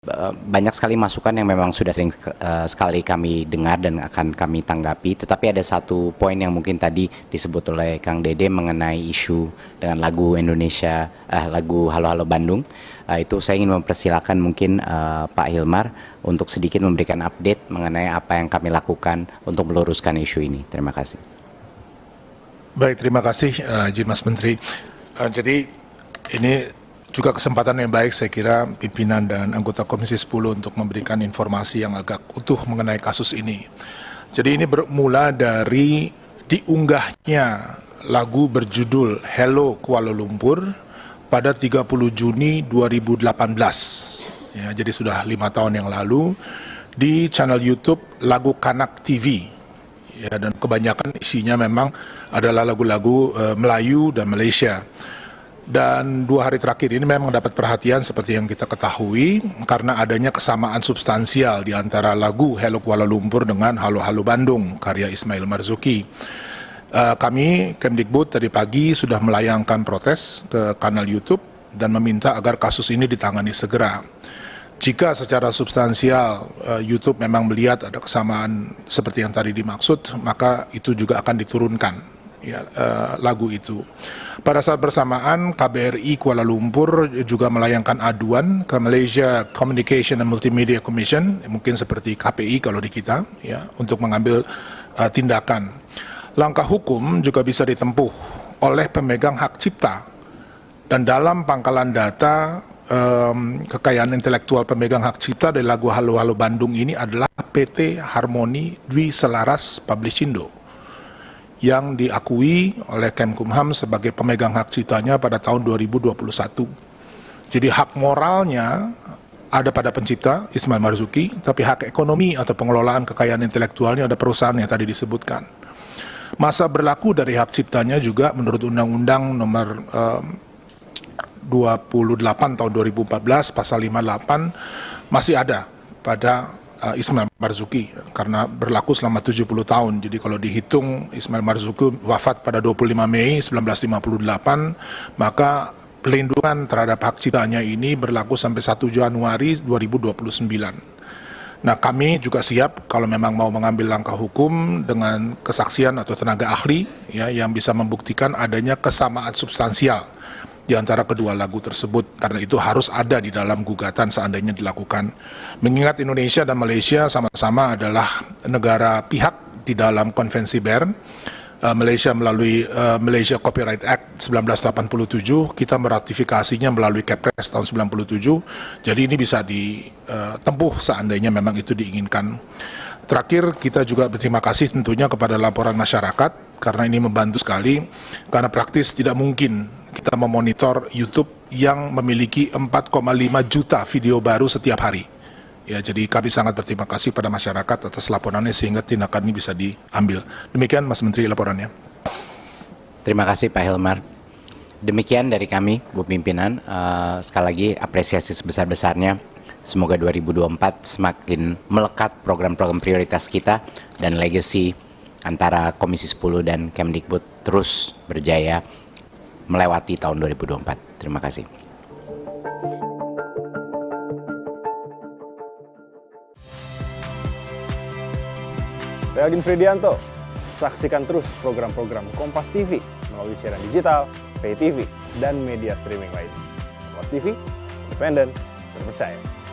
banyak sekali masukan yang memang sudah sering sekali kami dengar dan akan kami tanggapi, tetapi ada satu poin yang mungkin tadi disebut oleh Kang Dede mengenai isu dengan lagu Indonesia, lagu Halo Halo Bandung. Itu saya ingin mempersilahkan mungkin Pak Hilmar untuk sedikit memberikan update mengenai apa yang kami lakukan untuk meluruskan isu ini. Terima kasih. Baik, terima kasih Mas Menteri. Jadi ini juga kesempatan yang baik saya kira pimpinan dan anggota Komisi 10 untuk memberikan informasi yang agak utuh mengenai kasus ini. Jadi ini bermula dari diunggahnya lagu berjudul Hello Kuala Lumpur pada 30 Juni 2018. Ya, jadi sudah 5 tahun yang lalu di channel YouTube Lagu Kanak TV. Ya, dan kebanyakan isinya memang adalah lagu-lagu Melayu dan Malaysia. Dan 2 hari terakhir ini memang dapat perhatian seperti yang kita ketahui karena adanya kesamaan substansial di antara lagu Hello Kuala Lumpur dengan Halo Halo Bandung karya Ismail Marzuki. Kami Kemdikbud tadi pagi sudah melayangkan protes ke kanal YouTube dan meminta agar kasus ini ditangani segera. Jika secara substansial YouTube memang melihat ada kesamaan seperti yang tadi dimaksud, maka itu juga akan diturunkan. Ya, lagu itu. Pada saat bersamaan KBRI Kuala Lumpur juga melayangkan aduan ke Malaysia Communication and Multimedia Commission, mungkin seperti KPI kalau di kita, ya, untuk mengambil tindakan. Langkah hukum juga bisa ditempuh oleh pemegang hak cipta, dan dalam pangkalan data kekayaan intelektual pemegang hak cipta dari lagu Halo Halo Bandung ini adalah PT Harmoni Dwi Selaras Publishindo yang diakui oleh Kemkumham sebagai pemegang hak ciptanya pada tahun 2021. Jadi hak moralnya ada pada pencipta Ismail Marzuki, tapi hak ekonomi atau pengelolaan kekayaan intelektualnya ada perusahaan yang tadi disebutkan. Masa berlaku dari hak ciptanya juga menurut Undang-Undang nomor 28 tahun 2014 pasal 58 masih ada pada Ismail Marzuki karena berlaku selama 70 tahun. Jadi kalau dihitung Ismail Marzuki wafat pada 25 Mei 1958, maka pelindungan terhadap hak ciptanya ini berlaku sampai 1 Januari 2029. Nah, kami juga siap kalau memang mau mengambil langkah hukum dengan kesaksian atau tenaga ahli ya yang bisa membuktikan adanya kesamaan substansial di antara kedua lagu tersebut, karena itu harus ada di dalam gugatan seandainya dilakukan. Mengingat Indonesia dan Malaysia sama-sama adalah negara pihak di dalam konvensi Bern, Malaysia melalui Malaysia Copyright Act 1987, kita meratifikasinya melalui Kepres tahun 97, jadi ini bisa ditempuh seandainya memang itu diinginkan. Terakhir, kita juga berterima kasih tentunya kepada laporan masyarakat, karena ini membantu sekali, karena praktis tidak mungkin kita memonitor YouTube yang memiliki 4,5 juta video baru setiap hari. Ya, jadi kami sangat berterima kasih pada masyarakat atas laporannya sehingga tindakan ini bisa diambil. Demikian Mas Menteri laporannya. Terima kasih Pak Hilmar. Demikian dari kami, Bu Pimpinan. Sekali lagi apresiasi sebesar-besarnya. Semoga 2024 semakin melekat program-program prioritas kita dan legacy antara Komisi 10 dan Kemdikbud terus berjaya melewati tahun 2024. Terima kasih. Saya Aldin Fridianto. Saksikan terus program-program Kompas TV melalui siaran digital, pay TV, dan media streaming lain. Kompas TV, independen, terpercaya.